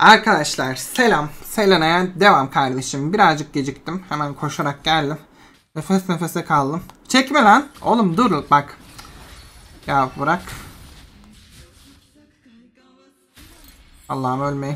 Arkadaşlar selam. Selena'ya devam kardeşim. Birazcık geciktim. Hemen koşarak geldim. Nefes nefese kaldım. Çekme lan. Oğlum dur bak. Ya bırak. Allah'ım ölmeyin.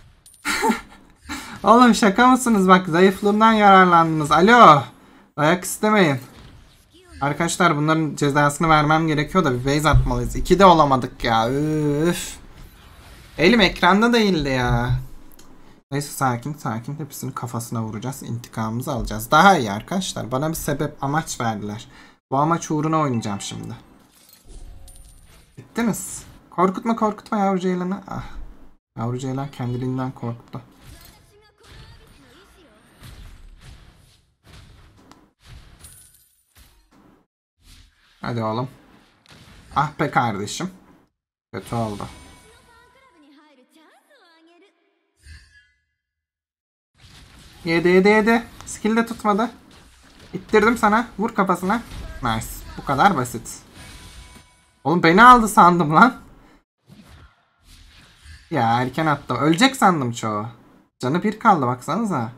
Oğlum şaka mısınız? Bak zayıflığımdan yararlandınız. Alo. Dayak istemeyin. Arkadaşlar bunların cezasını vermem gerekiyor da bir base atmalıyız. 2'de olamadık ya. Üf. Elim ekranda değildi ya. Neyse sakin sakin hepsini kafasına vuracağız. İntikamımızı alacağız. Daha iyi arkadaşlar. Bana bir sebep amaç verdiler. Bu amaç uğruna oynayacağım şimdi. Bittiniz. Korkutma korkutma yavru ceylanı. Ah. Yavru ceylan kendiliğinden korktu. Hadi oğlum. Ah be kardeşim. Kötü oldu. Yedi. Skill de tutmadı. İttirdim sana. Vur kafasına. Nice. Bu kadar basit. Oğlum beni aldı sandım lan. Ya erken attım. Ölecek sandım çoğu. Canı bir kaldı baksanıza.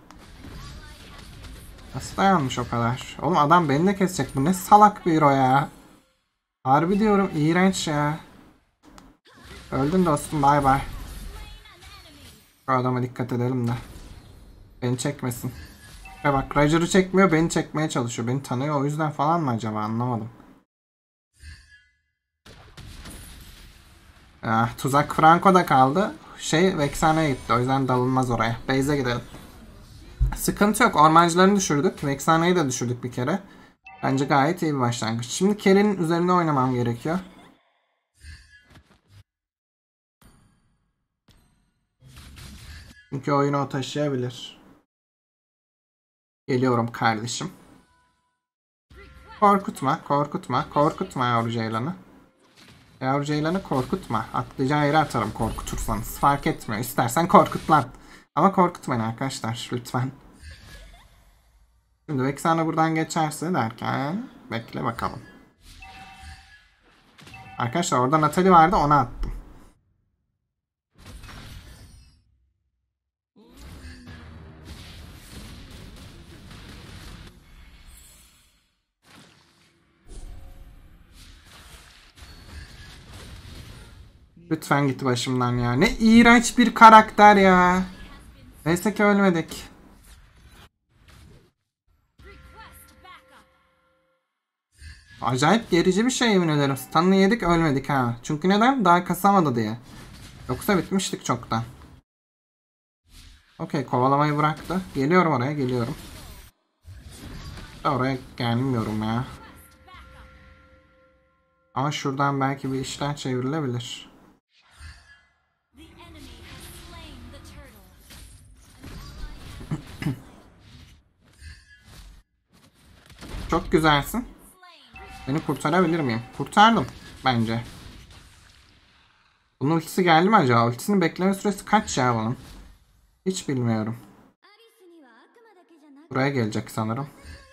Nasıl dayanmış o kadar? Oğlum adam beni de kesecek. Bu ne salak bir o ya. Harbi diyorum iğrenç ya. Öldün dostum bay bay. Bu adama dikkat edelim de. Beni çekmesin. Ve bak Roger'ı çekmiyor beni çekmeye çalışıyor. Beni tanıyor o yüzden falan mı acaba anlamadım. Ah, tuzak Franco'da kaldı. Vexana'ya gitti o yüzden dalınmaz oraya. Base'e gidelim. Sıkıntı yok ormancılarını düşürdük. Vexana'yı da düşürdük bir kere. Bence gayet iyi bir başlangıç. Şimdi Kerry'nin üzerine oynamam gerekiyor. Çünkü oyunu o taşıyabilir. Geliyorum kardeşim. Korkutma yavru ceylanı. Yavru ceylanı korkutma. Atlayacağı yere atarım korkutursanız. Fark etmiyor. İstersen korkut lan. Ama korkutmayın arkadaşlar lütfen. Şimdi Vexana buradan geçerse derken bekle bakalım. Arkadaşlar orada Natalie vardı ona attım. Lütfen git başımdan ya. Ne iğrenç bir karakter ya. Neyse ki ölmedik. Acayip gerici bir şey yemin ederim. Stun'ını yedik ölmedik ha. Çünkü neden? Daha kasamadı diye. Yoksa bitmiştik çoktan. Okey kovalamayı bıraktı. Geliyorum oraya geliyorum. Oraya gelmiyorum ya. Ama şuradan belki bir işler çevrilebilir. Çok güzelsin. Beni kurtarabilir miyim? Kurtardım bence. Bunun ultisi geldi mi acaba? Ultisinin bekleme süresi kaç ya bunun? Hiç bilmiyorum. Buraya gelecek sanırım.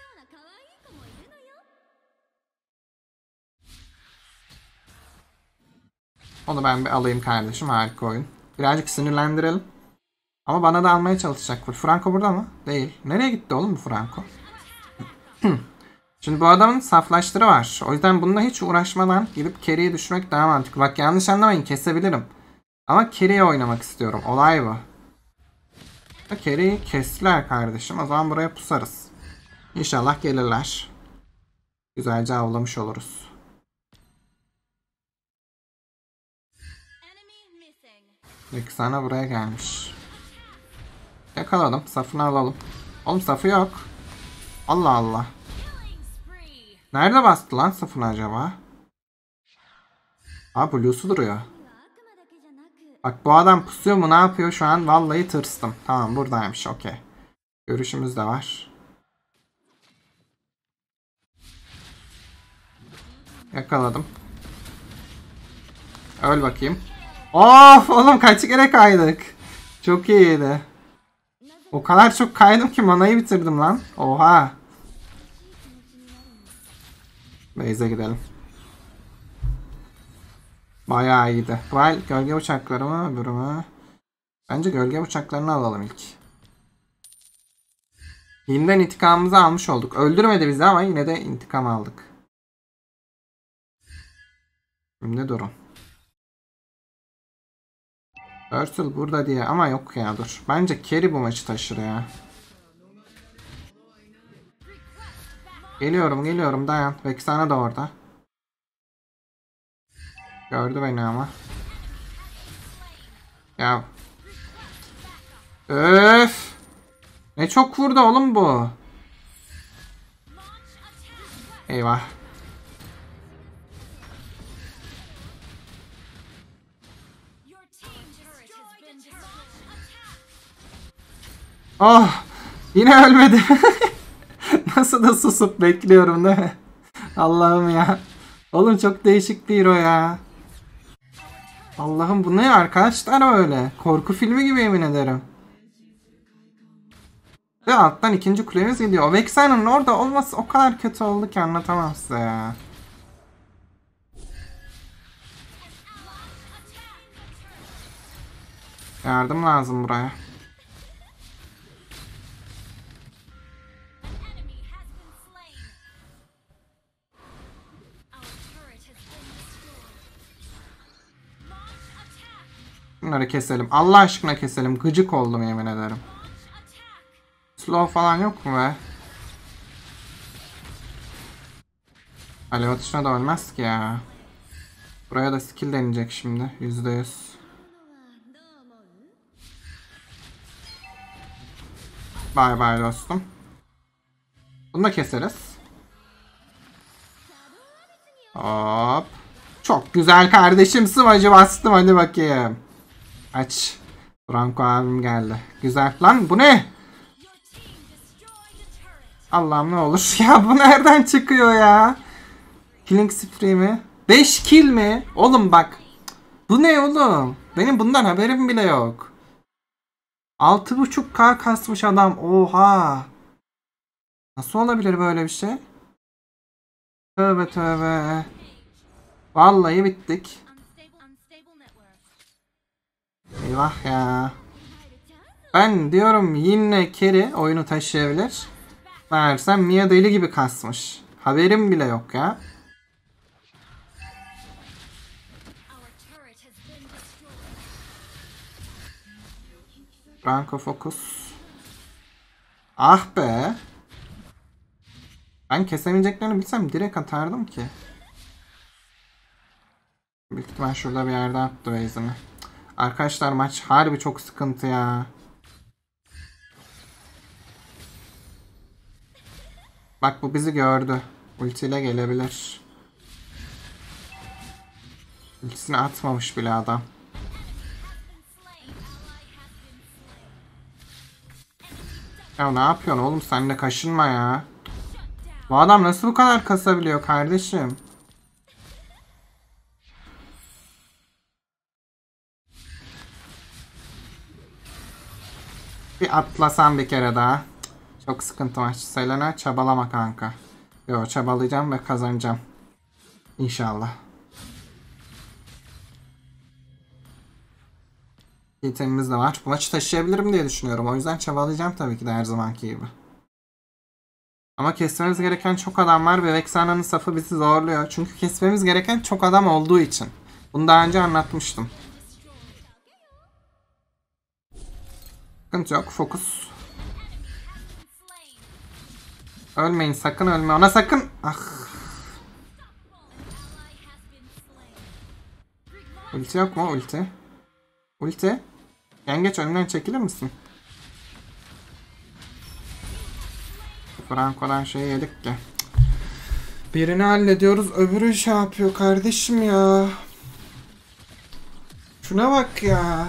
Onu ben bir alayım kardeşim. Harika oyun. Birazcık sinirlendirelim. Ama bana da almaya çalışacak. Franco burada mı? Değil. Nereye gitti oğlum bu Franco? Şimdi bu adamın saflaştırı var. O yüzden bununla hiç uğraşmadan gidip Kerry'i düşürmek daha mantıklı. Bak yanlış anlamayın kesebilirim. Ama Kerry'e oynamak istiyorum. Olay bu. Kerry'i kestiler kardeşim. O zaman buraya pusarız. İnşallah gelirler. Güzelce avlamış oluruz. Vexana buraya gelmiş. Yakaladım. Safını alalım. Oğlum safı yok. Allah Allah. Nerede bastı lan safını acaba? Aa Blue'su duruyor. Bak bu adam pusuyor mu ne yapıyor şu an? Vallahi tırstım. Tamam buradaymış okey. Görüşümüz de var. Yakaladım. Öl bakayım. Of oğlum kaç kere kaydık. Çok iyiydi. O kadar çok kaydım ki manayı bitirdim lan. Oha. Base'e gidelim. Bayağı iyiydi. Wild gölge uçakları mı öbürü mü? Bence gölge bıçaklarını alalım ilk. Hinden intikamımızı almış olduk. Öldürmedi bizi ama yine de intikam aldık. Şimdi durun. Turtle burada diye ama yok ya, dur. Bence Carry bu maçı taşır ya. Geliyorum dayan. Vexana da orada. Gördü beni ama. Ya. Öf. Ne çok vurdu oğlum bu. Eyvah. Oh. Yine ölmedi. Nasıl da susup bekliyorum değil mi? Allah'ım ya. Oğlum çok değişik bir hero ya. Allah'ım, bu ne arkadaşlar öyle? Korku filmi gibi, yemin ederim. Ve alttan ikinci kulemiz gidiyor. O Vexena'nın orada olması o kadar kötü oldu ki anlatamam size ya. Yardım lazım buraya. Bunları keselim. Allah aşkına keselim. Gıcık oldum yemin ederim. Slow falan yok mu be? Alev atışına da ölmez ki ya. Buraya da skill deneyecek şimdi. %100. Bye bye dostum. Bunu da keseriz. Hop. Çok güzel kardeşim. Sıvacı bastım. Hadi bakayım. Aç. Franco abim geldi. Güzel. Lan bu ne? Allah'ım ne olur. Ya bu nereden çıkıyor ya? Killing spree mi? 5 kill mi? Oğlum bak. Bu ne oğlum? Benim bundan haberim bile yok. 6.5k kasmış adam. Oha. Nasıl olabilir böyle bir şey? Tövbe tövbe. Vallahi bittik. Eyvah ya. Ben diyorum yine Carry oyunu taşıyabilir. Meğersem Mia deli gibi kasmış. Haberim bile yok ya. Franco Focus. Ah be. Ben kesemeyeceklerini bilsem direkt atardım ki. Büyük ihtimal şurada bir yerde attı base'ini. Arkadaşlar maç harbi çok sıkıntı ya. Bak bu bizi gördü. Ultiyle gelebilir. Ultisini atmamış bile adam. Ya ne yapıyorsun oğlum, sen de kaşınma ya. Bu adam nasıl bu kadar kasabiliyor kardeşim? Bir atlasam bir kere daha. Çok sıkıntı maç. Selena çabalama kanka. Yo, çabalayacağım ve kazanacağım. İnşallah. Itemimiz de var. Bu maçı taşıyabilirim diye düşünüyorum. O yüzden çabalayacağım tabii ki de her zamanki gibi. Ama kesmemiz gereken çok adam var ve Vexana'nın safı bizi zorluyor. Çünkü kesmemiz gereken çok adam olduğu için. Bunu daha önce anlatmıştım. Sıkıntı yok. Fokus. Ölmeyin, sakın ölme. Ona sakın. Ah. Ulti yok mu? Ulti. Ulti. Yengeç önümden çekilir misin? Franco'dan şey yedik ki. Birini hallediyoruz, öbürü şey yapıyor kardeşim ya. Şuna bak ya.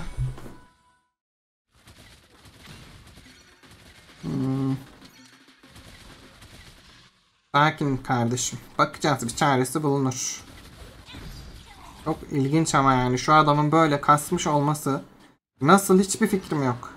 Sakin kardeşim. Bakacağız, bir çaresi bulunur. Çok ilginç ama yani şu adamın böyle kasmış olması nasıl, hiçbir fikrim yok.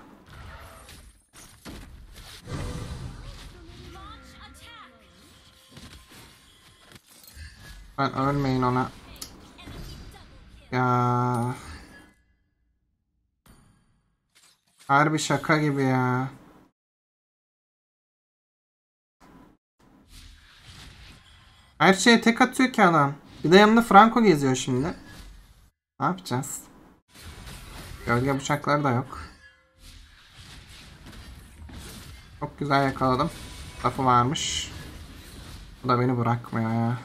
Ben ölmeyin ona. Ya. Harbi şaka gibi ya. Her şeye tek atıyor ki adam. Bir de yanında Franco geziyor şimdi. Ne yapacağız? Gölge bıçakları da yok. Çok güzel yakaladım. Lafı varmış. Bu da beni bırakmıyor ya.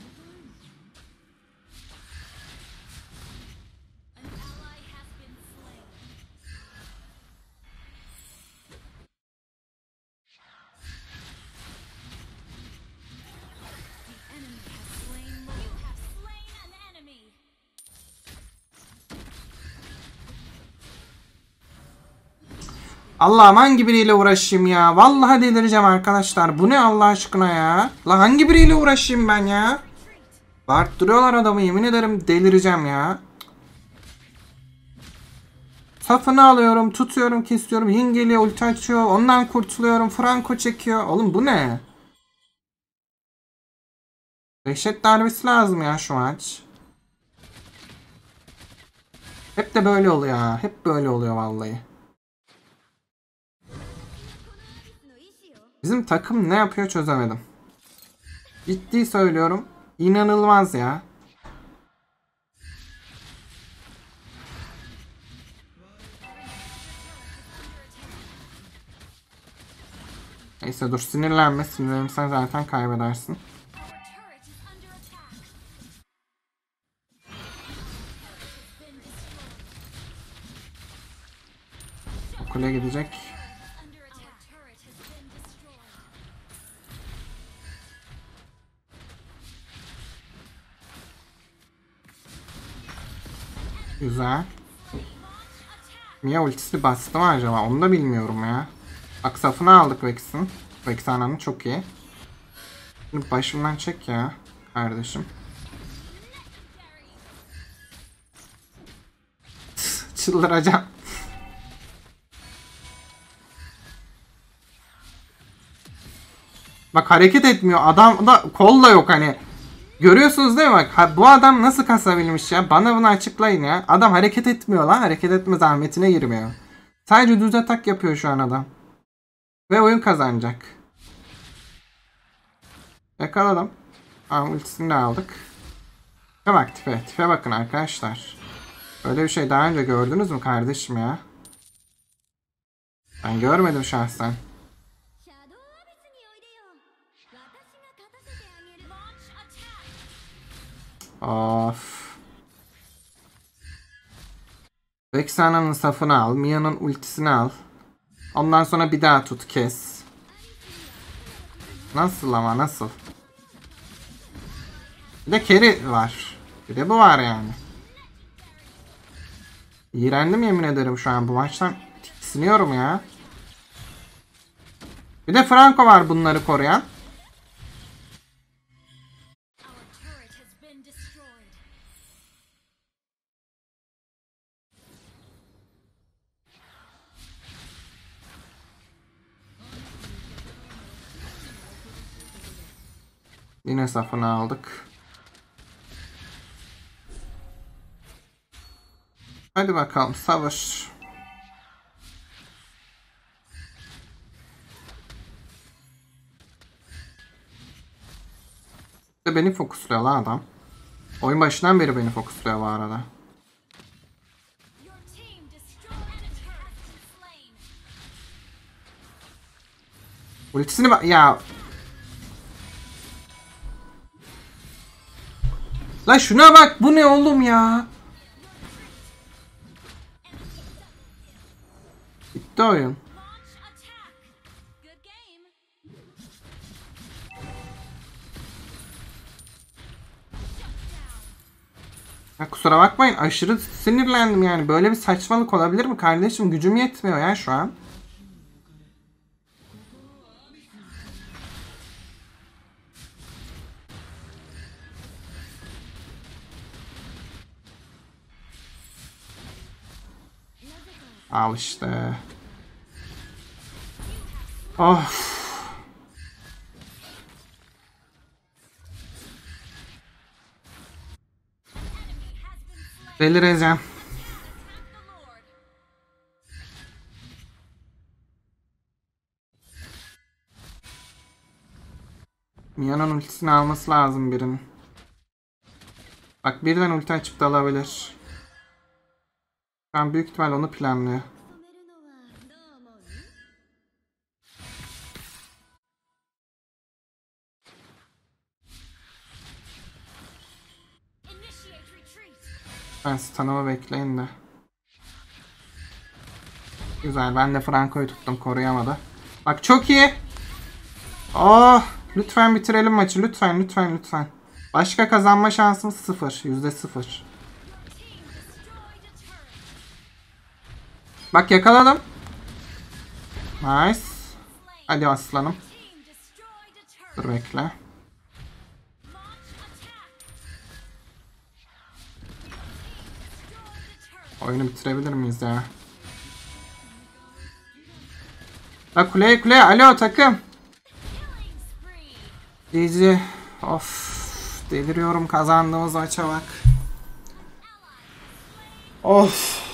Allah'ım hangi biriyle uğraşayım ya? Vallahi delireceğim arkadaşlar. Bu ne Allah aşkına ya? La hangi biriyle uğraşayım ben ya? Bağırttırıyorlar adamı, yemin ederim delireceğim ya. Safını alıyorum, tutuyorum, kesiyorum. Yin geliyor, ulti açıyor. Ondan kurtuluyorum. Franco çekiyor. Oğlum bu ne? Dehşet darbesi lazım ya şu maç. Hep de böyle oluyor ya. Hep böyle oluyor vallahi. Bizim takım ne yapıyor çözemedim. Ciddi söylüyorum. İnanılmaz ya. Neyse dur, sinirlenme. Sinirlenirsen zaten kaybedersin. O kule gidecek. Güzel. Mia ultisi bastı mı acaba? Onu da bilmiyorum ya. Bak safını aldık Vex'in. Vex ananı çok iyi. Şimdi başımdan çek ya kardeşim. Çıldıracağım. Bak hareket etmiyor. Adam da kol da yok hani. Görüyorsunuz değil mi bak. Bu adam nasıl kasabilmiş ya? Bana bunu açıklayın ya. Adam hareket etmiyor lan. Hareket etme zahmetine girmiyor. Sadece düz atak yapıyor şu an adam. Ve oyun kazanacak. Yakaladım. Ultisini de aldık. Tipe bak tipe. Tipe bakın arkadaşlar. Böyle bir şey daha önce gördünüz mü kardeşim ya? Ben görmedim şahsen. Of. Vexana'nın safını al. Mia'nın ultisini al. Ondan sonra bir daha tut, kes. Nasıl ama nasıl? Bir de carry var. Bir de bu var yani. İğrendim yemin ederim şu an bu maçtan. Tiksiniyorum ya. Bir de Franco var bunları koruyan. Yine safını aldık. Hadi bakalım savaş. De beni fokusluyor lan adam. Oyun başından beri beni fokusluyor bu arada. Ultisini bak ya. Lan şuna bak, bu ne oğlum ya? Bitti oyun. Ya kusura bakmayın, aşırı sinirlendim yani. Böyle bir saçmalık olabilir mi kardeşim? Gücüm yetmiyor ya şu an. Al işte. Of. Delireceğim. Mia'nın ultisini alması lazım birinin. Bak birden ulti açıp da alabilir. Ben büyük ihtimal onu planlıyor. Ben stun'ımı bekleyin de. Güzel, ben de Franco'yu tuttum, koruyamadı. Bak çok iyi. Oh, lütfen bitirelim maçı, lütfen lütfen lütfen. Başka kazanma şansımız 0, %0. Bak yakaladım. Nice. Hadi aslanım. Dur bekle. Oyunu bitirebilir miyiz ya? La kuleye alo takım. GG. Of. Deliriyorum, kazandığımız maça bak. Of.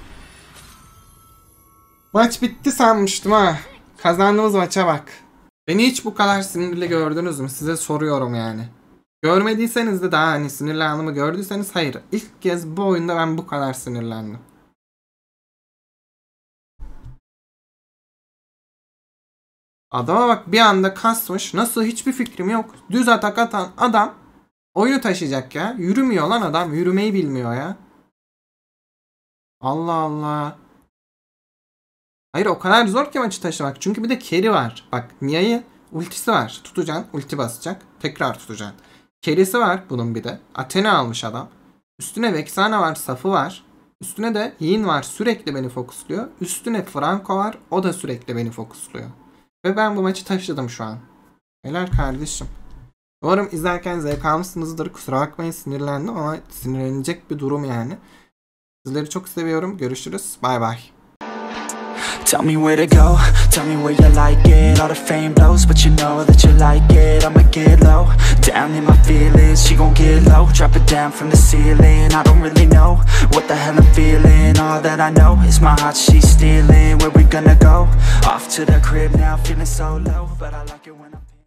Maç bitti sanmıştım ha. Kazandığımız maça bak. Beni hiç bu kadar sinirli gördünüz mü? Size soruyorum yani. Görmediyseniz de daha hani sinirli anımı gördüyseniz hayır. İlk kez bu oyunda ben bu kadar sinirlendim. Adama bak, bir anda kasmış. Nasıl, hiçbir fikrim yok. Düz atak atan adam oyunu taşıyacak ya. Yürümüyor lan adam. Yürümeyi bilmiyor ya. Allah Allah. Hayır, o kadar zor ki maçı taşımak. Çünkü bir de carry var. Bak Mia'yı ultisi var. Tutacaksın. Ulti basacak. Tekrar tutacaksın. Carry'si var bunun bir de. Athena almış adam. Üstüne Vexana var. Safı var. Üstüne de Yin var. Sürekli beni fokusluyor. Üstüne Franco var. O da sürekli beni fokusluyor. Ve ben bu maçı taşıdım şu an. Helal kardeşim. Umarım izlerken zevk almışsınızdır. Kusura bakmayın, sinirlendim ama sinirlenecek bir durum yani. Sizleri çok seviyorum. Görüşürüz. Bay bay. Tell me where to go, tell me where you like it. All the fame blows, but you know that you like it. I'ma get low, down in my feelings. She gon' get low, drop it down from the ceiling. I don't really know what the hell I'm feeling. All that I know is my heart she's stealing. Where we gonna go? Off to the crib now, feeling so low, but I like it when I'm